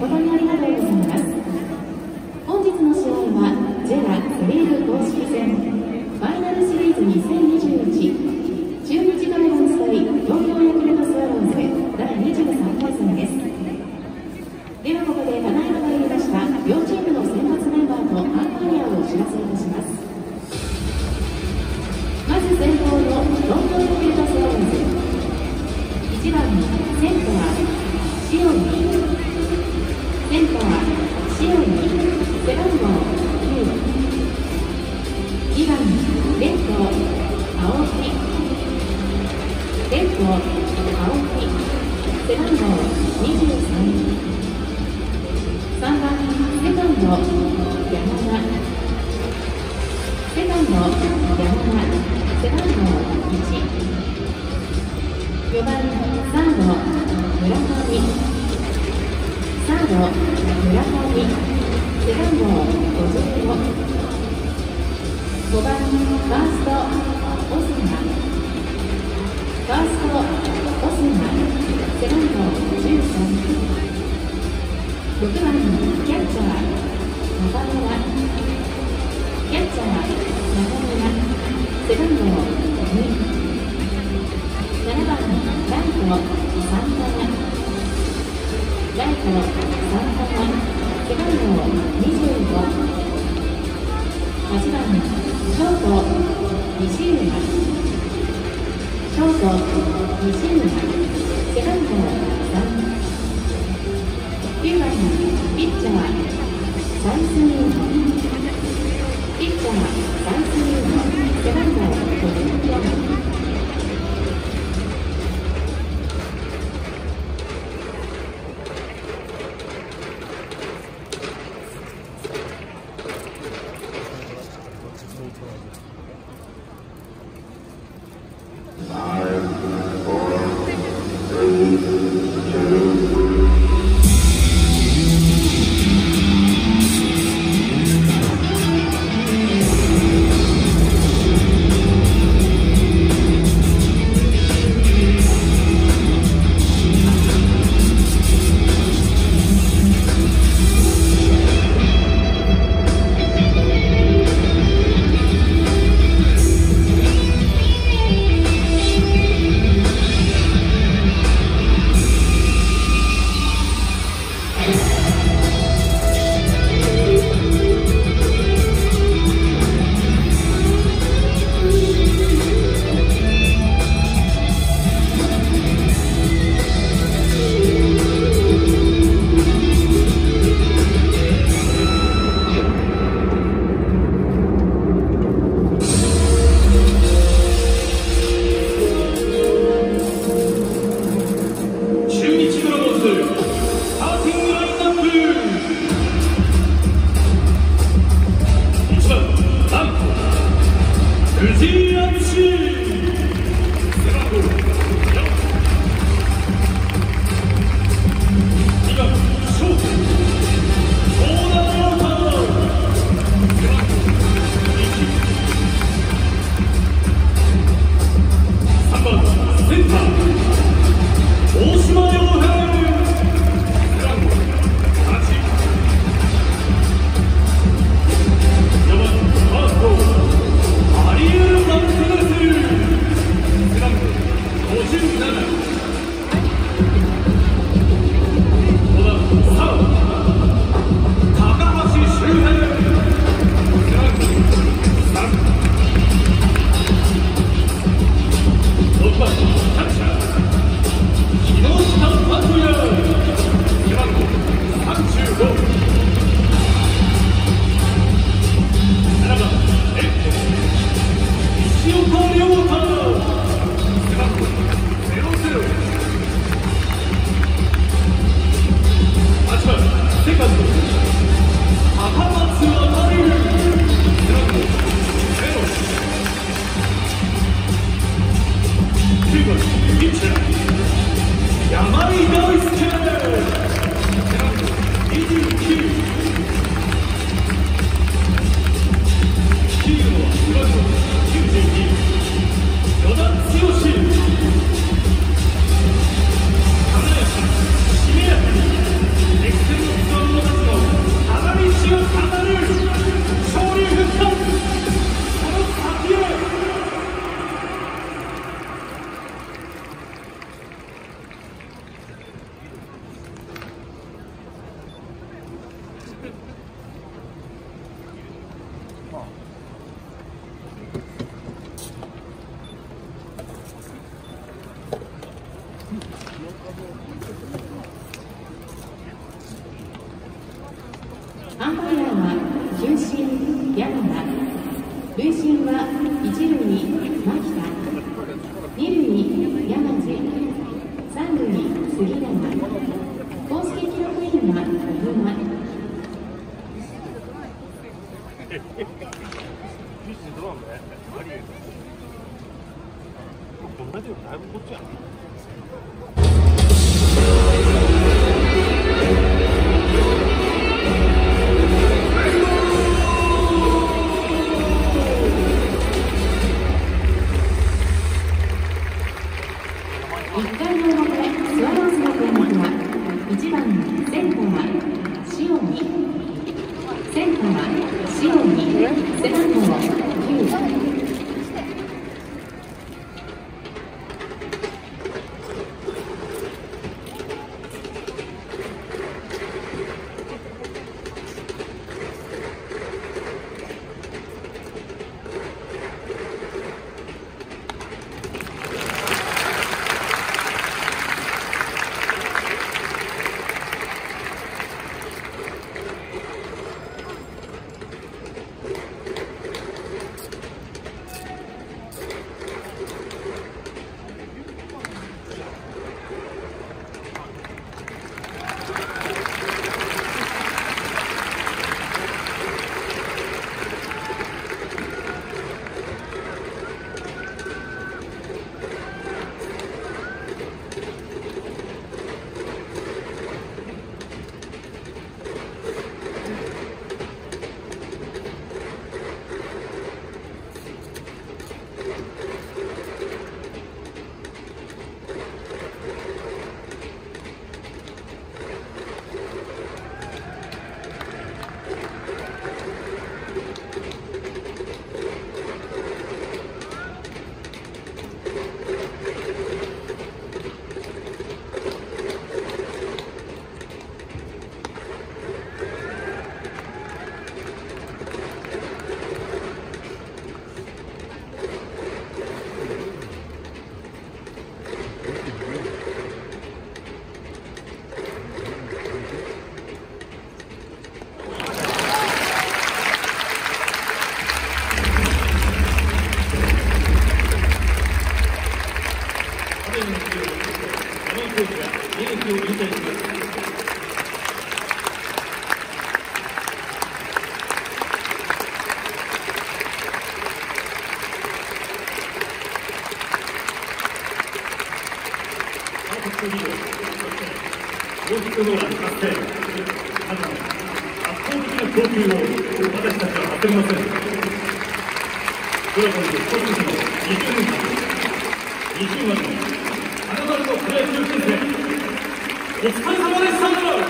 誠にありがとうございます。本日の試合はジェラセ・リーグ公式戦ファイナルシリーズ2021中日ドラゴンズ対東京ヤクルトスワローズ第23回戦です。ではここでただいま入りました両チームの先発メンバーとアンパイアをお知らせいたします。まず先頭の東京ヤクルトスワローズ、1番センター塩見、センター塩見背番号9、2番レフト青木、レフト青木背番号23、3番セカンド山田、セカンド山田背番号1、4番サード村上、サード村上背番号55、5番ファーストオスナ、ファーストオスナ背番号13、6番キャッチャー中村、キャッチャー中村背番号2、7番ライトサンタナ、ライトサンタナ背番号25、8番ショート西浦、ショート西浦背番号3、9番ピッチャーサイスニーノ、ピッチャーサイスニーノ背番号54、 エクセル一塁牧田、二塁山地、三塁杉山、公式記録員は小熊。1回の表、スワローズの攻撃は1番センター塩見、センター塩見、背番号9。 大ヒットノーラン達成。ただ圧倒的な投球を私たちは待っていません。ドラゴンズスポーツ部の20年間、20万のあなたのプロ野球人生、お疲れ様でした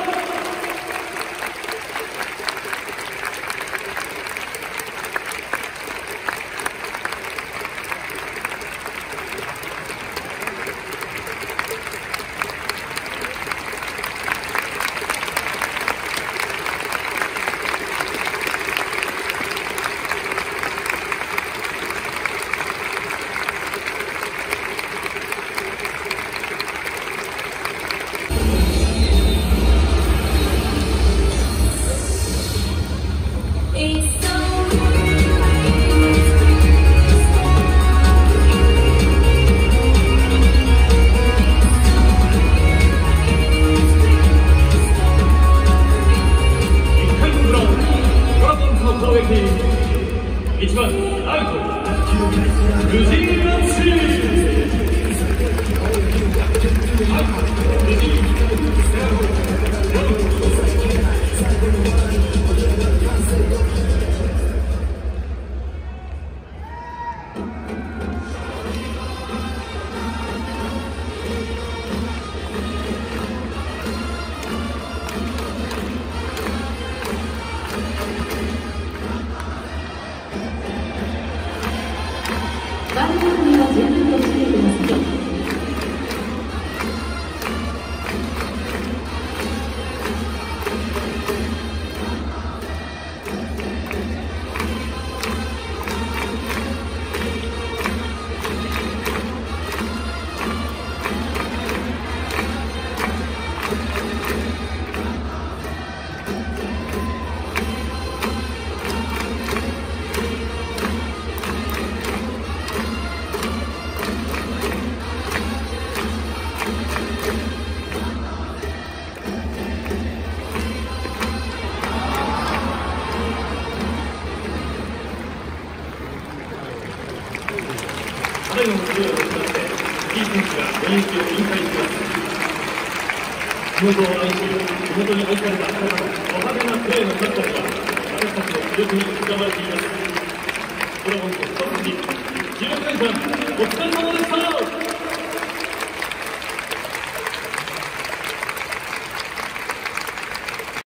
。1番アウト藤井しまして、いい選手が現役を引退します。地元を愛し、地元に愛された方のド派手なプレーの数々が私たちの記憶に刻まれています。ドラゴンズ一筋16年間お疲れ様でした。